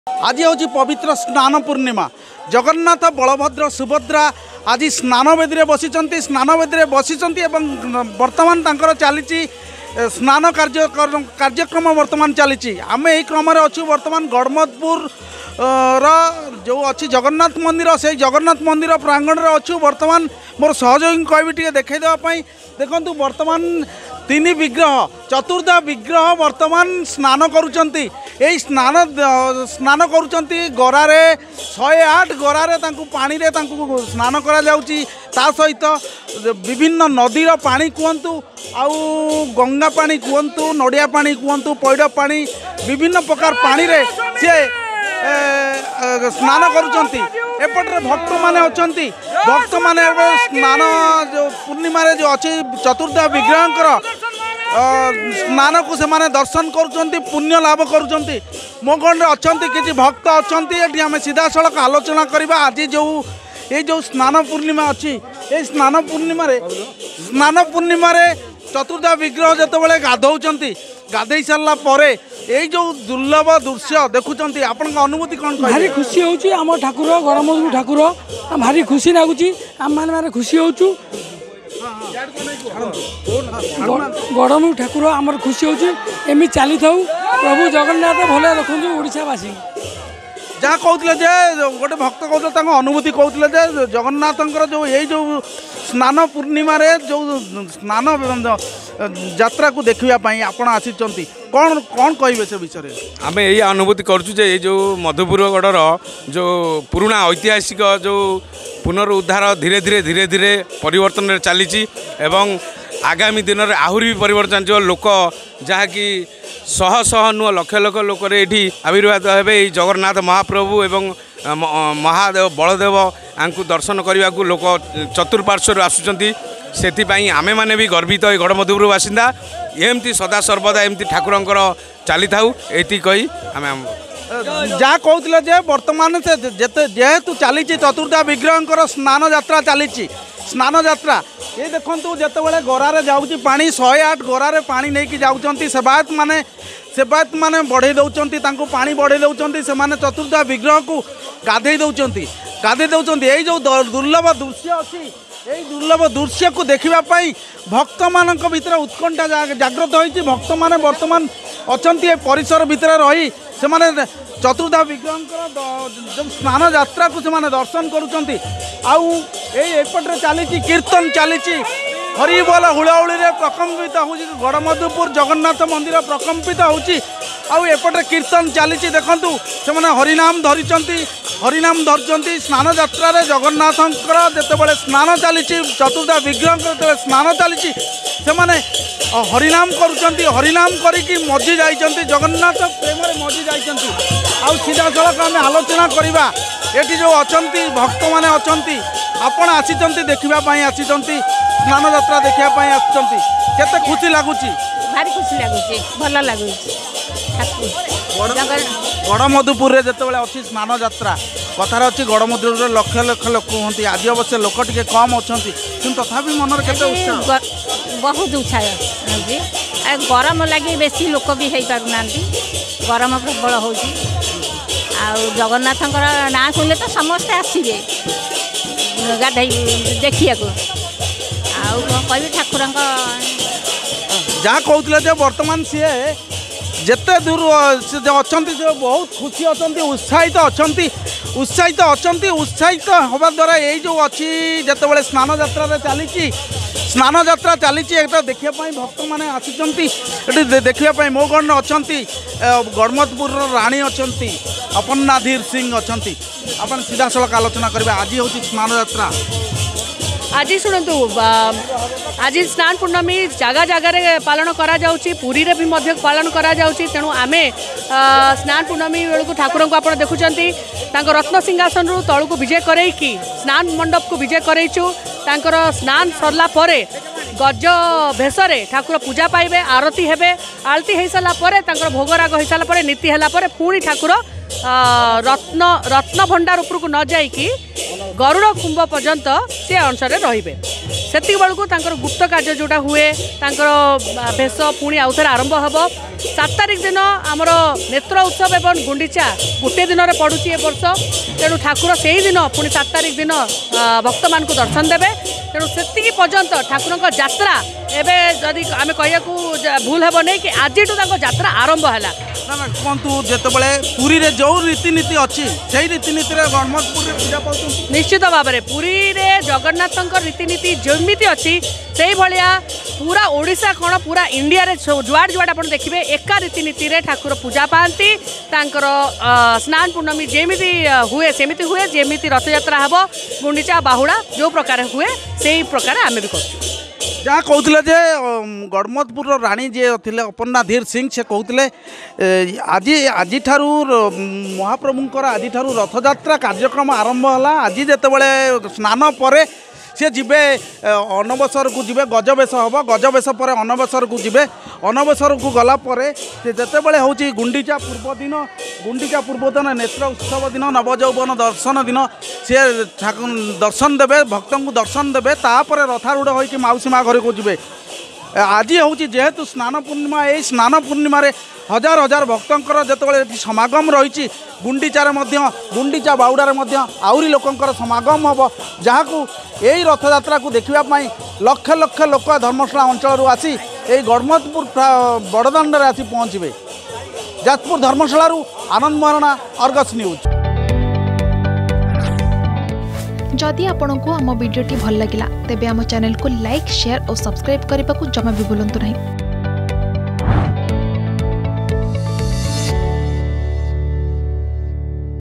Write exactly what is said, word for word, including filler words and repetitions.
आज हूँ पवित्र स्नान पूर्णिमा। जगन्नाथ बलभद्र सुभद्रा आज स्नान बेदी बसी स्नान बेदी बसी बर्तमान तंकर चली स्नान कार्य कार्यक्रम बर्तमान चली आम यही क्रम अच्छु बर्तमान गड़मधुपुर जो अच्छी जगन्नाथ मंदिर से जगन्नाथ मंदिर प्रांगण में अच्छु बर्तमान मोर सहयोगी कहबी टे देखई देवाई देखु बर्तमान तीन विग्रह चतुर्धा विग्रह बर्तमान स्नान करुचंती यही स्नान स्नान करुचंती गरारे शहे आठ गरारे पानी रे स्नान करा जाउची ता सहित विभिन्न नदीर पानी कहतु आउ गंगा पानी कहतु नड़िया पानी कहतु पैड़ पानी विभिन्न प्रकार पानी रे से स्नान करुचंती एपटे भक्त माने अछंती भक्त माने स्नान जो पूर्णिमा जो अच्छी चतुर्था विग्रह स्नान को से माने दर्शन करुचंती पुण्य लाभ करुचंती मो गण अच्छा किसी भक्त अच्छा ये आम सीधा सड़क आलोचना करवा आज जो ये जो स्नान पूर्णिमा अच्छी ये स्नान पूर्णिमा स्नान पूर्णिमा चतुर्था विग्रह जिते गाधौंती गाधई सारा पर यही जो दुर्लभ दृश्य देखुं आपण अनुभूति कौन भारी खुशी होची आम ठाकुर गड़मधुपुर ठाकुर भारी खुशी लगुच आम मैंने खुशी होचु गड़मधुपुर ठाकुर आमर खुशी होची एमि चली था प्रभु जगन्नाथ भले रखु ओडिशावासी जहाँ कहते गोटे भक्त कहते अनुभूति कहते जगन्नाथ जो यही जो स्नान पूर्णिमा जो स्नान यात्रा को देखापी आपण आसी कौन कौन कहे से विषय आम यही अनुभूति करुचु ये जो मधुपुरगढ़ जो पुराना ऐतिहासिक जो पुनरुद्धार धीरे धीरे धीरे धीरे परिवर्तन चली एवं आगामी दिन में आहरी भी परिवर्तन जो लोक जहाँकि शह शह नुह लक्ष लक्ष लोक ये आविर्भाव हे जगन्नाथ महाप्रभु एवं महादेव बलदेव आंकु दर्शन करने को लोक चतुर्पार्श्वर आसुंच से आमे माने भी गर्वित तो गड़मधुपुर बासिंदा एमती सदा सर्वदा एमती ठाकुरंकर चली थाऊ ये कही आम जहाँ कहते बर्तमान से जेहेतु चली चतुर्था विग्रह स्नान यात्रा चली स्नान यात्रा ये देखु जिते गरारे जाऊँगी पानी शहे आठ गरारे पानी नहीं जाऊँच सेवायत माने सेवायत माने बढ़े दौरान पानी बढ़े दौरान से माने चतुर्था विग्रह को गाधे दौरान गाधे दौरान यही जो दुर्लभ दृश्य अच्छी यही दुर्लभ दृश्य को देखापी भक्त मान भर उत्कंठा जागृत होती भक्त मैंने बर्तमान अच्छा परिसर भितर रही से माने चतुर्था विग्रह जो स्नान यात्रा को से दर्शन करुँच आउपटे चली कीर्तन चली हरिबोल हुलाहुली प्रकम्पित हो गड़मधुपुर जगन्नाथ मंदिर प्रकम्पित होपटे कीर्तन चली देखु से हरिनाम धरी हरिनाम धरती स्नान यात्रा जगन्नाथंकर जिते स्नान चली चतुर्था विग्रह जो स्नान चली से हरिनाम करुँच हरिनाम करी मजी जाइए जगन्नाथ प्रेम मजी जाइए आउ सीधा सड़क आम आलोचना करवा ये जो अच्छा भक्त मैंने अच्छा आपण आसी देखापी आसी स्नान यात्रा देखापी आते खुशी लगुच भारी खुशी लगुच भल लगुच गड़मधुपुर जिते अच्छी स्नान यात्रा कथार अच्छी गड़मधुपुर लक्ष लक्ष लोक हमें आज अवश्य लोक टे कम अच्छा कि तथापि मनर के बहुत उत्साह गरम लगे बेसी लोक भी हो पारना गरम प्रबल हो जगन्नाथ ना सुनले तो समस्ते आसवे गाधे देखिए कह ठाकुर जहाँ कहते बर्तमान सी जिते दूर अच्छा बहुत खुशी अच्छा उत्साहित अच्छा उत्साहित अच्छा उत्साहित हवा द्वारा यही जो अच्छी जिते स्नान यात्रा चली स्नान यात्रा चली देखापी भक्त मैंने आसी देखापी मो गण अच्छा गड़मधुपुर राणी अच्छा अपन्ना धीर सिंह अच्छा अपन सीधा सड़क आलोचना करवा आज हूँ स्नान यात्रा आज शुणु आज स्नान पूर्णमी जगह जगार पालन करा जाउची पुरी रे भी मध्य पालन करा जाउची तेणु आमे स्नान पूर्णमी बेलू ठाकुर को आप देखुं रत्न सिंहासन रु तलू को विजय करैकी स्नान मंडप को विजय करैचु तांकर स्नान सरला परे गज भेषरे ठाकुर पूजा पाइबे आरती हेबे आरती हो सारा पर भोगराग हो सारा नीति है पुणी ठाकुर रत्न रत्न भंडार उपरको न जाइकी गरुड़ कुंभ पर्यंत से अनुसार रे सेतिक बेलू तांकर गुप्त कार्य जोटा हुए तांकर भेष पुणी आउ थे आरंभ हम सात तारिख दिन आमर नेत्र उत्सव एवं गुंडीचा गोटे दिन में पड़ुची ए वर्ष तेणु ठाकुर से ही दिन पुणी सात तारिख दिन भक्त मान दर्शन देवे तेणु से पर्यंत ठाकुर यात्रा एवं जदि आम कह भूल हे नहीं कि आज यात्रा आरंभ है ना ना कहतु जितेबाला पुरी रे जो रीतिनीति अच्छी से रीतिनीति गणमतपुर पूजा पाते निश्चित भाव में पुरी रे जगन्नाथ रीतिनीति जमी अच्छी से भाया पूरा ओडिशा कौन पूरा इंडिया रे जुआड़ जुआड़ आप देखिए एका रीतिनीति रे ठाकुर पूजा पाती तांकर स्नान पूर्णमी जेमी हुए सेमती हुए जेमी रथ यात्रा हम गुंडीचा बाहुड़ा जो प्रकार हुए से प्रकार आम भी कर जहाँ कहते जे गणमतपुर राणी जी थे अपर्णा धीर सिंह से कहते आज आज महाप्रभुंर आज रथयात्रा कार्यक्रम आरंभ है आज जितेबाला स्नान पर सी जीवे अनबसर को जीवे गजवेश हम गजवेश पर अनबसर को जीवे अनबसर को गलापर से जितेबाला हूँ गुंडीचा पूर्व दिन गुंडीचा पूर्व दिन नेत्र उत्सव दिन नवजौवन दर्शन दिन सी दर्शन देवे भक्त को दर्शन देवे तापर रथारूढ़ होकर मौसी माँ घर को जीवे आज हूँ जेहेतु स्नान पूर्णिमा यही स्नान पूर्णिम हजार हजार भक्तंकर जितेबाला समागम रही गुंडीचार गुंडीचा बाउडार आहरी लोकंकर समागम हम जहाँ को यही रथयात्रा को देखापी लक्ष लक्ष लोक धर्मशाला अंचल आसी यही गणमतपुर बड़दाण्ड में आसी पहुँचे जाजपुर धर्मशाला आनंद महारणा अर्गस न्यूज। जदि आपंक आम भिडी भल लगा तेब आम चैनल को लाइक शेयर और सब्सक्राइब करने को जमा भी भूलु नहीं।